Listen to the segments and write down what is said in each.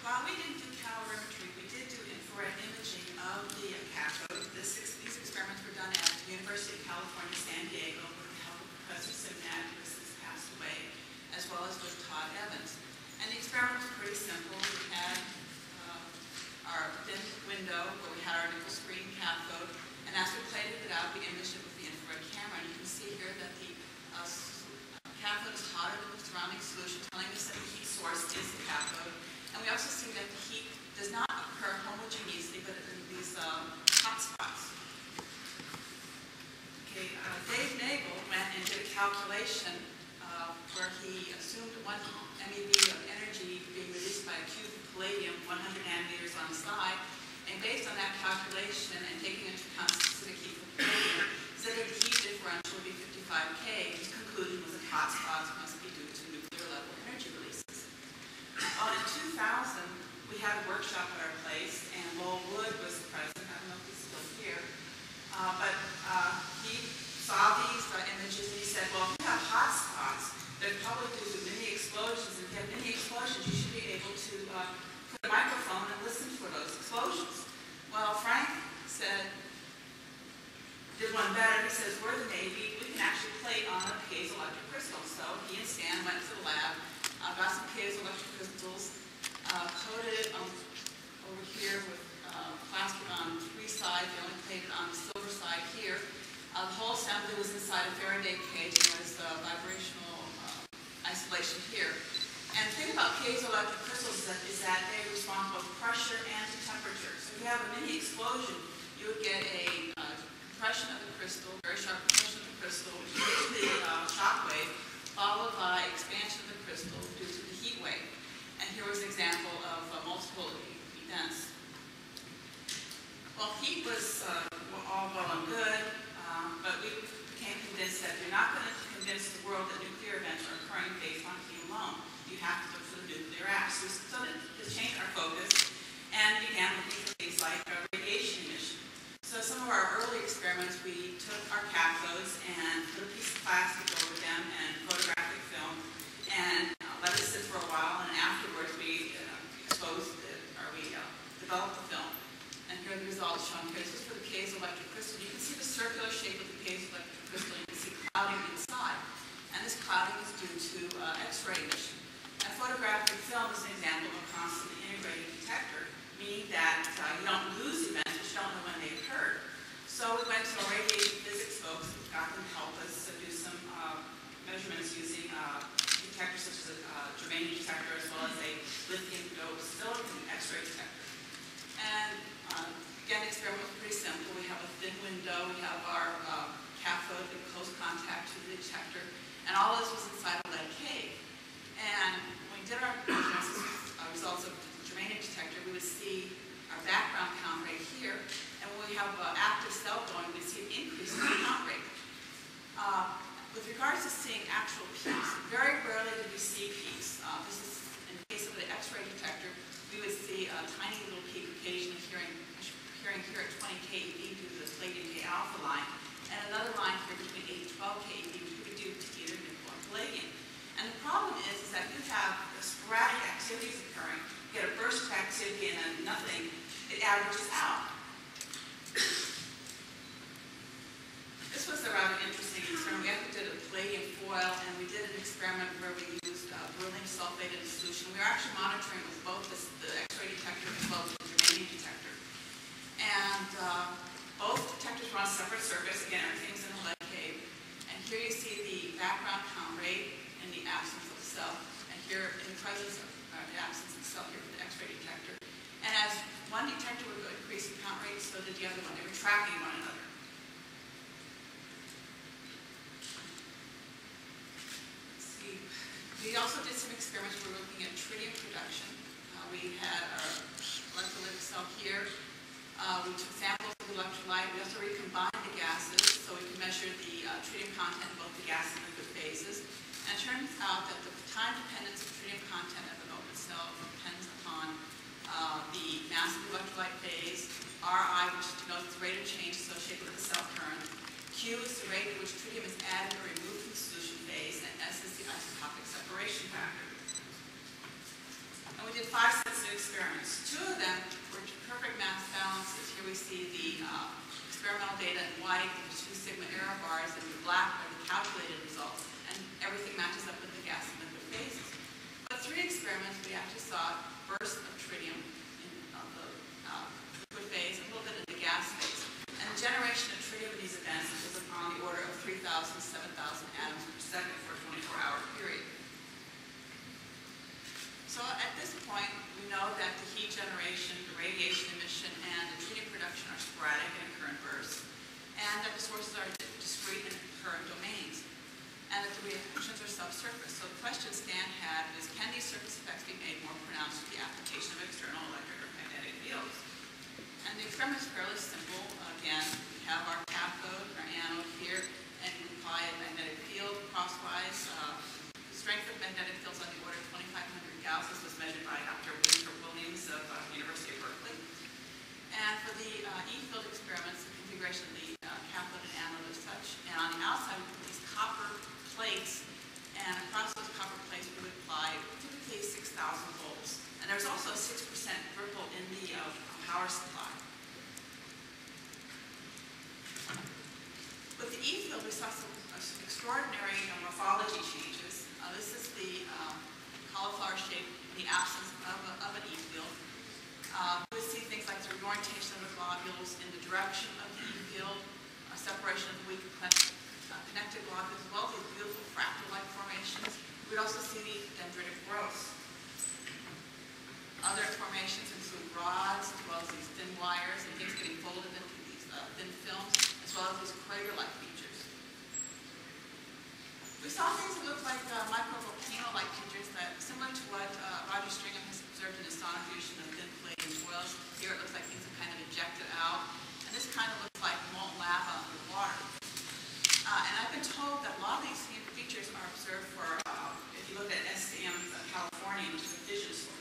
While we didn't do calorimetry, we did do infrared imaging of the cathode. These experiments were done at the University of California, San Diego, with the help of Professor Simnad, who has since passed away, as well as with Todd Evans. And the experiment was pretty simple. We had our thin window where we had our nickel screen cathode, and as we plated it out, we imaged it with the infrared camera. And you can see here that the cathode is hotter than the surrounding solution, telling us that the heat source is the cathode. And we also see that the heat does not occur homogeneously, but in these hot spots. Okay, Dave Nagel went and did a calculation where he assumed 1 MeV of energy being released by a cube of palladium, 100 nanometers on the side, and based on that calculation and taking into account specific heat for palladium, said that the heat differential would be 55 K. His conclusion was that hot spots must be due to nuclear level energy releases. In 2000, we had a workshop at our place, and Lowell Wood was the president. I don't know if he's still here, but he saw these images and he said, well, if you have hot spots, they're probably due to mini explosions. And if you have mini explosions, you should be able to put a microphone and listen for those explosions. Well, Frank said, did one better. He says, we're the Navy. We can actually plate on a piezoelectric crystal. So he and Stan went to the lab, got some piezoelectric crystals, coated it over here with plastic on 3 sides. They only plated on the silver side here. The whole assembly was inside a Faraday cage, and there was vibrational isolation here. And the thing about piezoelectric crystals is that they respond to both pressure and to temperature. So if you have a mini explosion, you would get a compression of the crystal, very sharp compression of the crystal, which gives the shock wave, followed by expansion of the crystal due to the heat wave. And here was an example of multiple events. Well, heat was all well and good, but we became convinced that you're not going to convince the world that nuclear events are occurring based on heat alone. You have to look for the nuclear axis. So to change our focus and began looking for things like radiation emission. So some of our early experiments, we took our cathodes and put a piece of plastic over them and photographic film and let it sit for a while, and afterwards we exposed it, or we developed the film. And here are the results shown here. This is for the piezoelectric crystal. You can see the circular shape of the piezoelectric crystal. You can see clouding inside. And this clouding is due to X-ray emission. And photographic film is an example of a constantly integrated detector, meaning that you don't lose events, but you don't know when they occurred. So we went to our radiation physics folks and got them to help us do some measurements using detectors such as a germanium detector as well as a lithium doped silicon X-ray detector. And again, the experiment was pretty simple. We have a thin window, we have our cathode in close contact to the detector, and all this was inside a lead cave. And when we did our results of the germanium detector, we would see our background count right here, and when we have an active cell going, we see an increase in the count rate. With regards to seeing actual peaks, very rarely did we see peaks. This is in the case of the X-ray detector, we would see a tiny little peak occasionally appearing here at 20 keV due to the palladium K alpha line, and another line here between 8 to 12 keV, which would be due to either nickel or palladium. And the problem is that you have sporadic activities occurring. You get a burst of activity and then nothing. It averages out. This was a rather interesting experiment. We actually did a palladium foil, and we did an experiment where we used beryllium sulfate in a solution. We were actually monitoring with both the X-ray detector as well as the germanium detector. And both detectors were on separate circuits. Again, everything's in a lead cave. And here you see the background count rate in the absence of the cell, and here in the presence of the absence of the cell here for the X-ray detector. And as one detector would increase the count rate, so did the other one. They were tracking one another. We also did some experiments where we were looking at tritium production. We had our electrolytic cell here. We took samples of the electrolyte. We also recombined the gases so we could measure the tritium content in both the gas and liquid phases. And it turns out that the time dependence of tritium content of an open cell depends upon the mass of the electrolyte phase, Ri, which denotes the rate of change associated with the cell current, Q is the rate at which tritium is added or removed from the solution phase, and S is the isotopic separation factor. And we did 5 sets of experiments. 2 of them were perfect mass balances. Here we see the experimental data in white, the 2 sigma error bars, and the black are the calculated results. And everything matches up with the gas and liquid phases. But 3 experiments, we actually saw bursts of tritium in the liquid phase, and a little bit in the gas phase. And the generation of tritium in these events was on the order of 3,000 to 7,000 atoms per second for a 24-hour period. So at this point, we know that the heat generation, the radiation emission, and the tritium production are sporadic and occur in bursts, and that the sources are discrete and occur in domains, and that the reactions are subsurface. So the question Stan had is, can these surface effects be made more pronounced with the application of external electric or magnetic fields? And the experiment is fairly simple. Again, we have our cathode, our anode here, and we apply a magnetic field crosswise. The strength of magnetic fields on the order of 2,500 Gauss. This was measured by Dr. Winthrop Williams of the University of Berkeley. And for the E-field experiments, the configuration of the cathode and anode is such. And on the outside, we put these copper plates, and across those copper plates, we would apply typically 6,000 volts. And there's also a 6% ripple in the power supply. With the E-field, we saw some extraordinary morphology changes. This is the cauliflower shape in the absence of an E-field. We see things like the reorientation of the globules in the direction of the E-field, separation of the weak connected globules, as well as these beautiful fractal-like formations. We'd also see the dendritic growth. Other formations include rods, as well as these thin wires, and things getting folded into these thin films, as well as these crater-like features. We saw things that looked like microvolcano-like features that, similar to what Roger Stringham has observed in his sonnefusion of thin palladium foils. Here it looks like things have kind of ejected out, and this kind of looks like molten lava underwater. And I've been told that a lot of these features are observed for, if you look at SCM California, which is a fission source.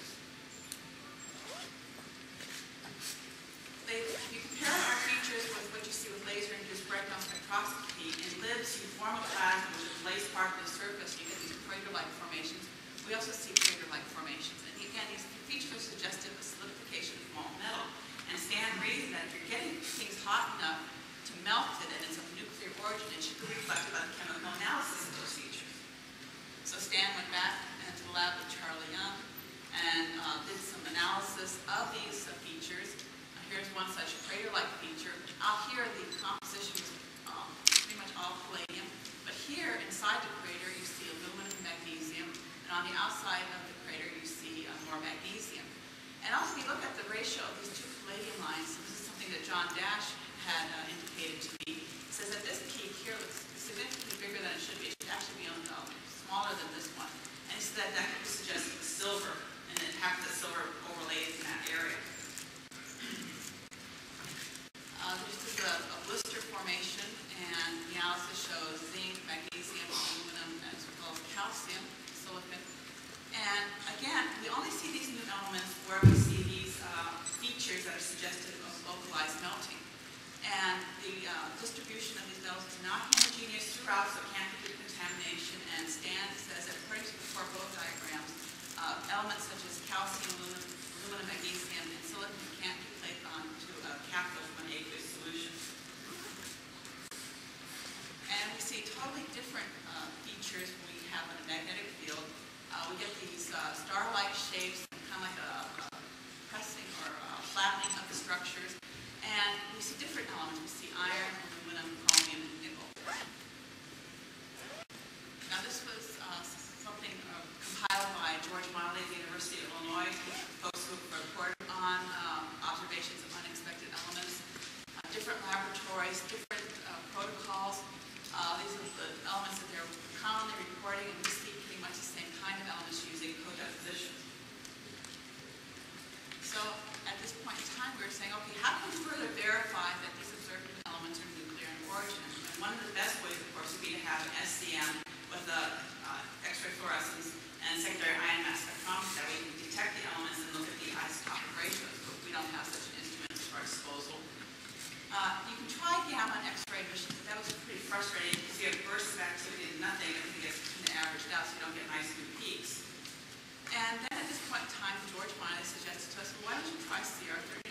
If you compare our features with what you see with laser-induced breakdown spectroscopy, in LIBS you form a plasma, which is lays part of the surface, you get these crater-like formations. We also see crater-like formations. And again, these features are suggestive of solidification of molten metal. And Stan reasoned that if you're getting things hot enough to melt it and it's of nuclear origin, it should be reflected by the chemical analysis of those features. So Stan went back into the lab with Charlie Young and did some analysis of these features. Here's one such crater-like feature. Out here, the composition is pretty much all palladium. But here, inside the crater, you see aluminum and magnesium. And on the outside of the crater, you see more magnesium. And also, if you look at the ratio of these 2 palladium lines, this is something that John Dash had indicated to me. It says that this peak here looks significantly bigger than it should be. It should actually be smaller than this one. And he said that could be suggesting silver, and then half the silver overlays in that area. This is a blister formation, and the analysis shows zinc, magnesium, aluminum, as well as calcium, silicon. And again, we only see these new elements where we see these features that are suggestive of localized melting. And the distribution of these metals is not homogeneous throughout, so it can't be contamination. And Stan says that according to the Corbeau diagrams, elements such as calcium, aluminum, magnesium, and silicon can't be placed onto a cathode from an aqueous solution. And we see totally different features when we have in a magnetic field. We get these star-like shapes, kind of like a pressing or flattening of the structures. And we see different elements. We see iron, aluminum, chromium, and nickel. Now this was something compiled by George Miley at the University of Illinois, folks who reported on observations of unexpected elements, different laboratories, different protocols. These are the elements that they're commonly reporting, and we see pretty much the same kind of elements using co-deposition. So at this point in time, we were saying, okay, how can we further verify that these observed elements are nuclear in origin? And one of the best ways, of course, would be to have an SCM with X-ray fluorescence and secondary ion mass spectrometry. That way you can detect the elements and look at the isotopic ratios, but we don't have such an instrument at our disposal. You can try gamma and X-ray emissions, but that was pretty frustrating because you have bursts of activity and nothing. Everything gets averaged out, so you don't get nice new peaks. And then at this point in time, George finally suggested to us, well, why don't you try CR30?